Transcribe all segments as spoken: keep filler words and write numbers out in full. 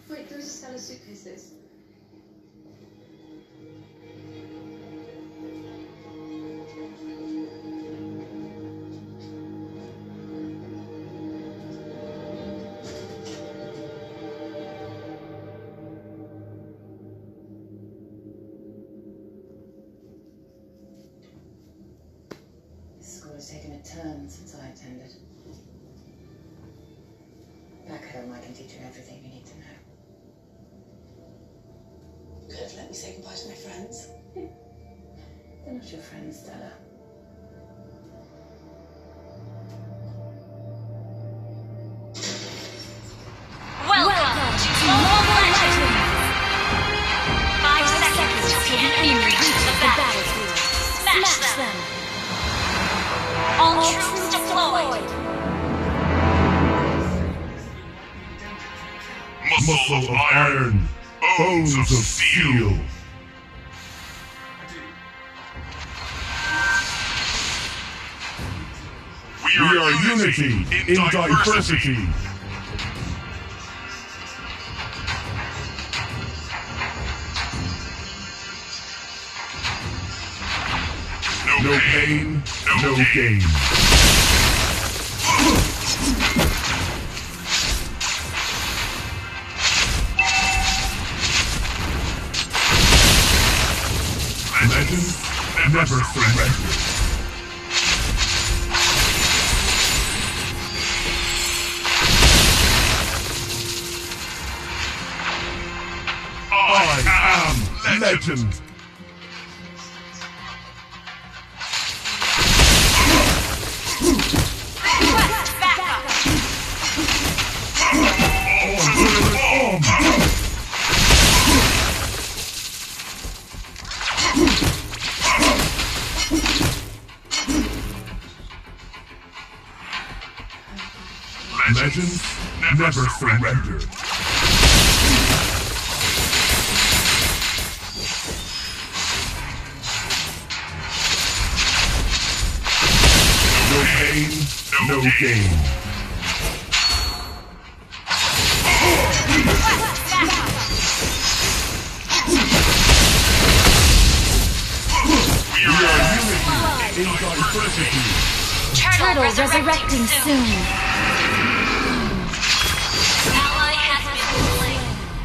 Wait, those are Stella's suitcases. School has taken a turn since I attended. Back home, I can teach you everything you need to know. Could have let me say goodbye to my friends. They're not your friends, Stella. Welcome to Mobile Legends! Five seconds till the enemy reaches the battlefield. Smash them! All troops deployed! Muscle of iron, bones of steel. We are unity in diversity. No pain, no gain. Legends never surrender. I am legend. Legends never surrender. No pain, no gain. We are unity in diversity. Turtle resurrecting soon. Ally has been slain.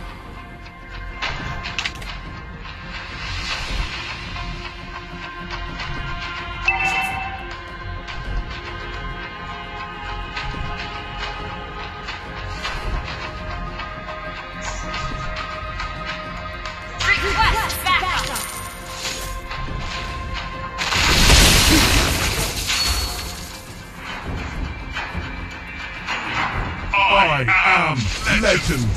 Request backup. I am legend.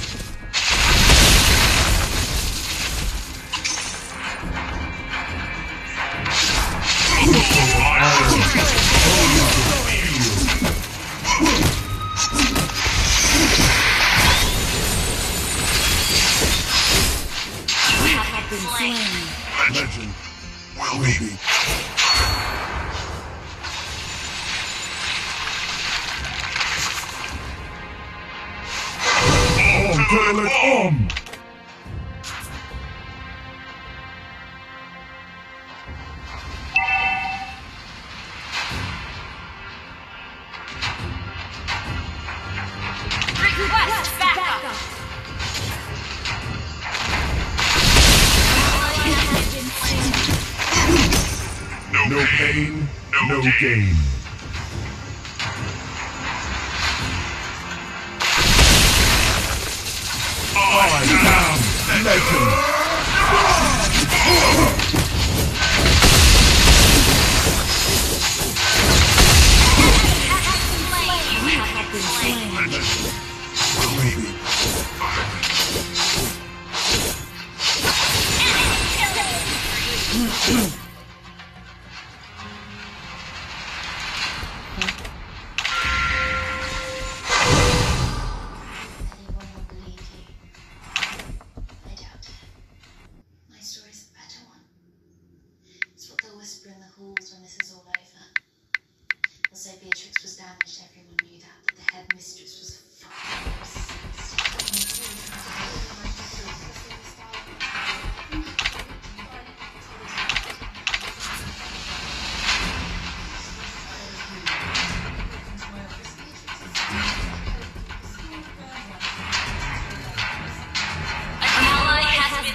Legend will be. Om, Turtle, Om! Request backup. No pain, no gain. I am legend. Anyone will believe you. I doubt it. My story's a better one.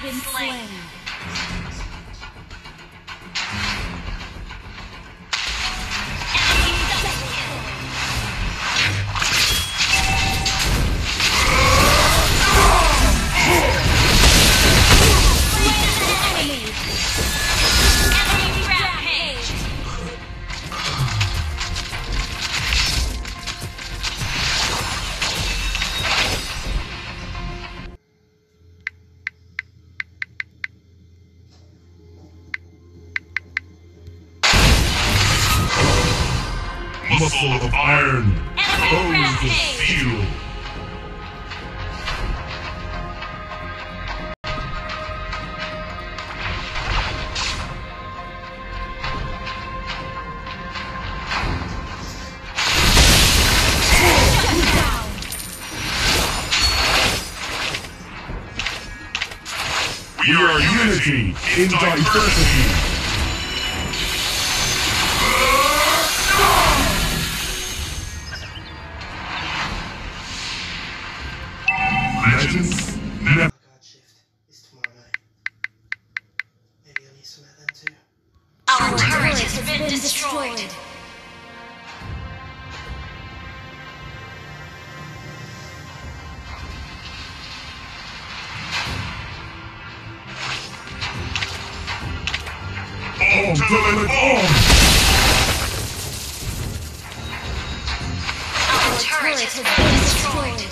been slain. Muscle of iron, bones of steel. We are unity in diversity. Legends never. Guard shift is tomorrow night. Maybe you'll need some of them too. Our turret has been destroyed. On to the on! Our turret has been destroyed.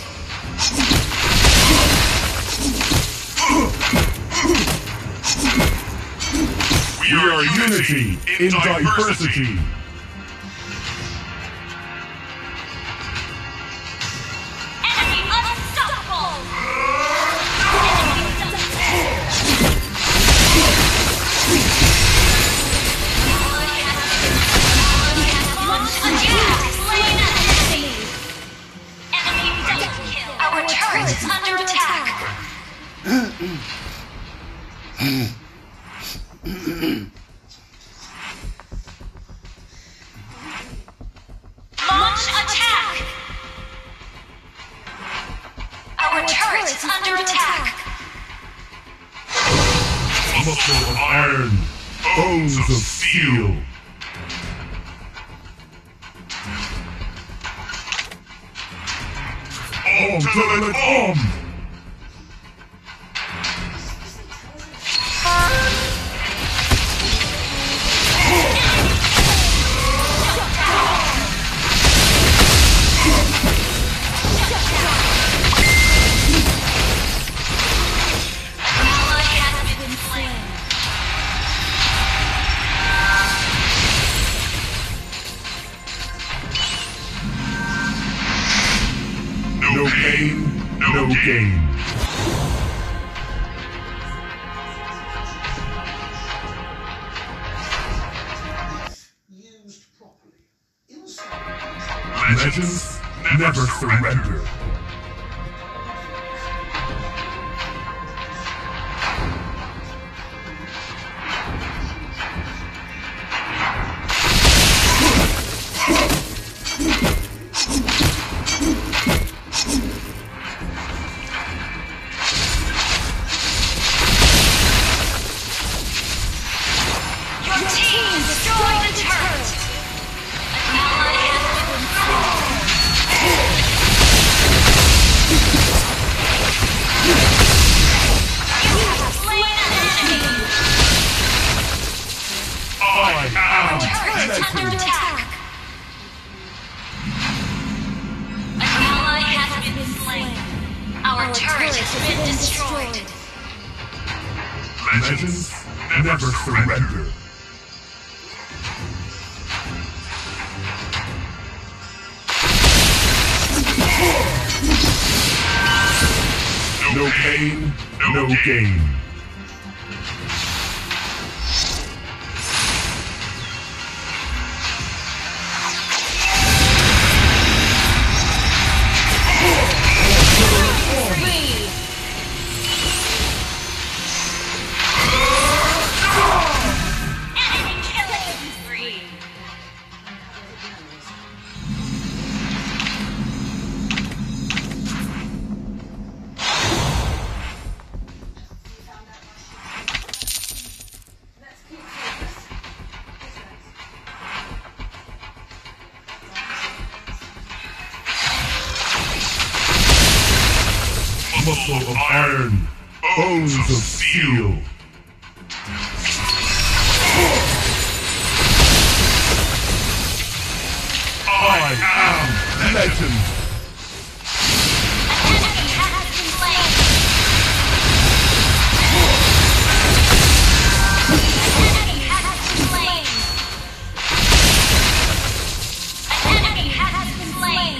We are unity in diversity. Enemy unstoppable. Our turret is under attack. Launch attack. Our turret is under attack. Muscle of iron, bones of steel. On to the on! No pain, no gain. Used properly. Inside. Legends never surrender. Your team destroyed the turret. An ally has been slain. You have slain an enemy. I am Turret under legend. attack. An ally has been slain. Our turret has been destroyed. Legends never surrender. No pain, no gain. Enemy killing spree. Muscle of iron, bones of steel. I am legend. An enemy has been slain. An enemy has been slain. An enemy has been slain.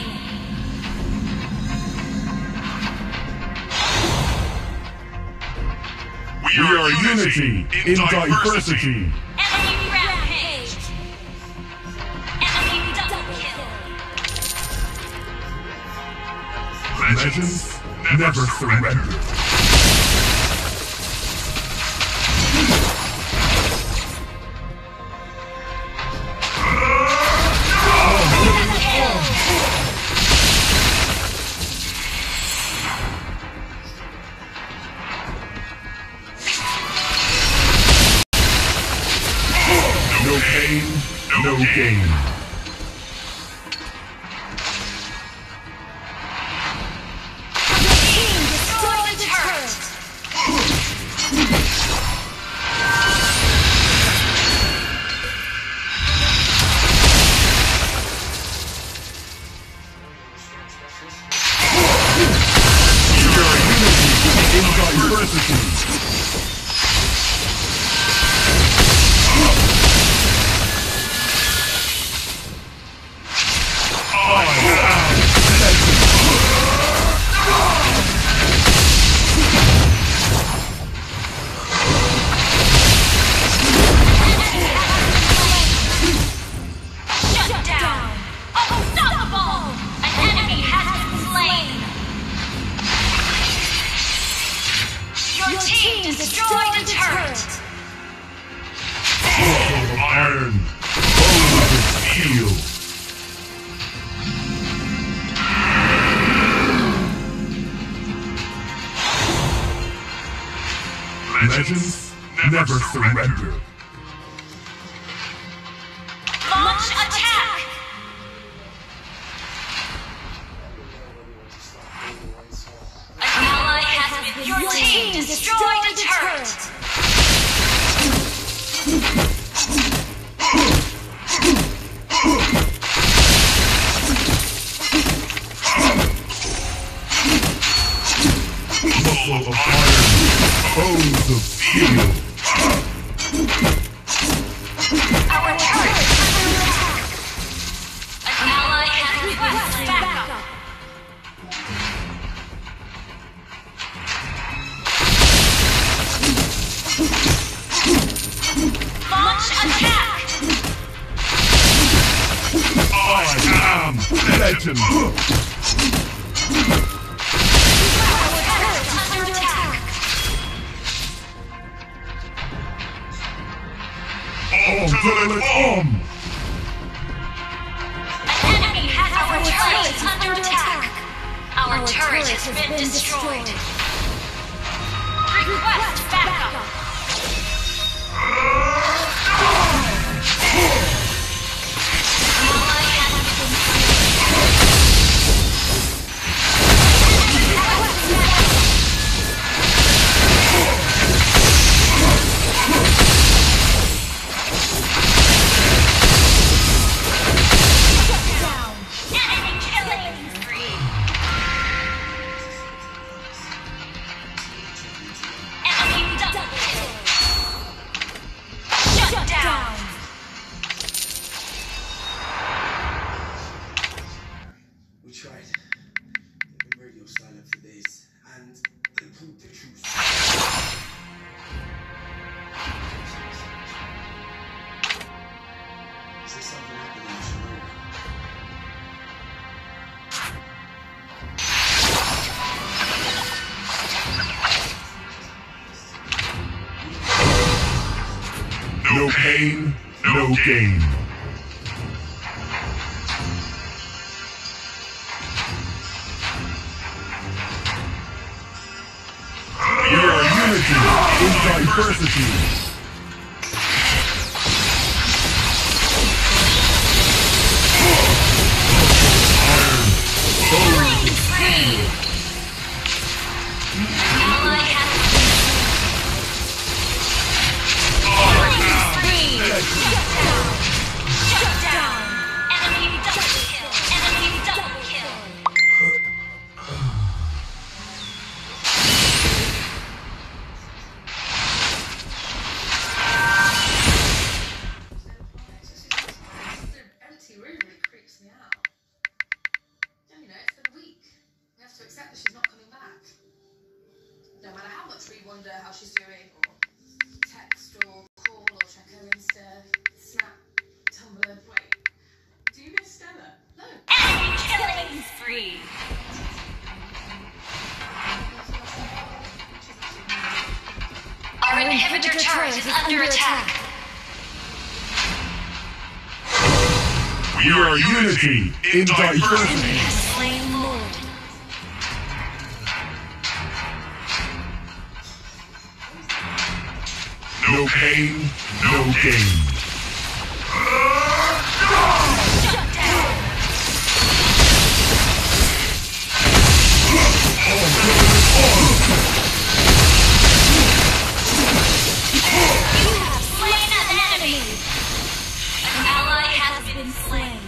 We are unity in diversity. Enemy rampage. Enemy double kill. Legends never surrender. No pain, no gain. Destroy the turret. We are unity in diversity. I am legend. Shut down. Unstoppable. An enemy has been slain. Your team destroyed a turret. Muscle of iron, bones of steel. Legends never surrender. Launch attack. An ally has been. Your team destroyed a turret. Muscle of iron, bones of steel. Our turret is under attack. An ally has requested backup. Launch attack. I am legend. Our turret is under attack. On to the bomb. An enemy has our turret is under attack. Our turret has been destroyed. Request backup. Enemy killing spree. Enemy double kill. Shut down. We tried. They've been radio silent for days, and they proved the truth. Is there something happening I should know about? No pain, no gain. We are unity in diversity. Iron, bones of steel. Not much we wonder how she's doing, or text or call or check her Insta, Snap, Tumblr. Wait, do you miss Stella? No. Enemy killing spree. Our inhibitor turret is under attack. We are unity in diversity. Slain Lord. No pain, no gain. Shut down. You have slain an enemy. An ally has been slain.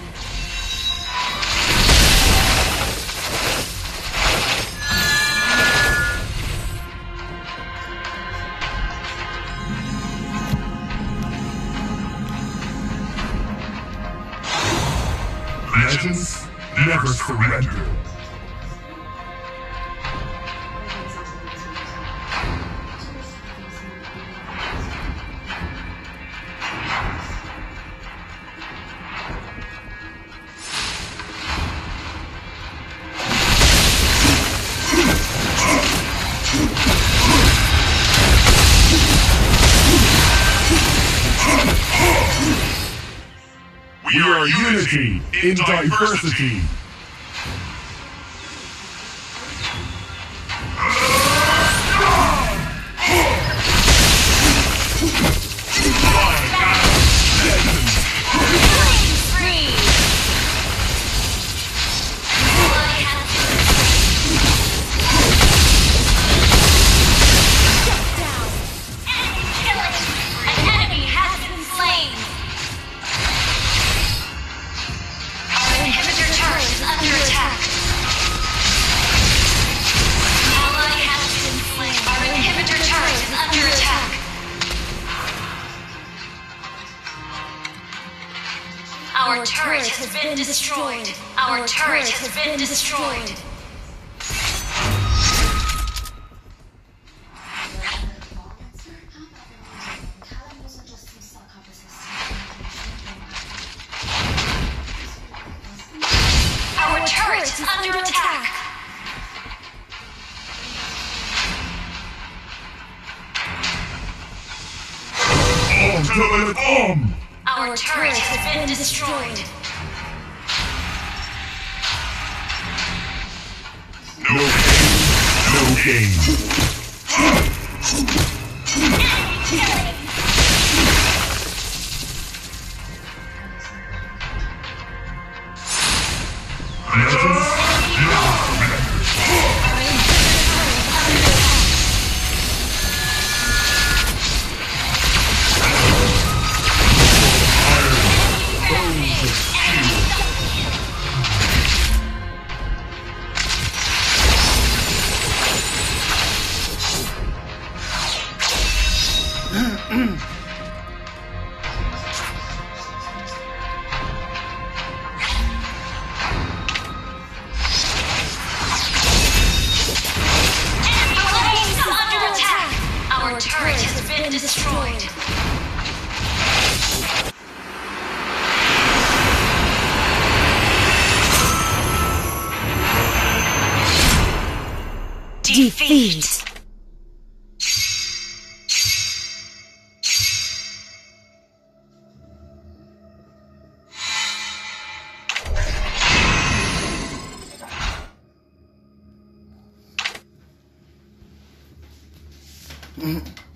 Legends never surrender. We are unity in diversity. Our turret has been destroyed. Our turret has been destroyed. Our turret is under attack. On to the bomb! Our turret has been destroyed. No pain, no gain. Legends never surrender. Our turret has been destroyed. Defeat. Mm-hmm.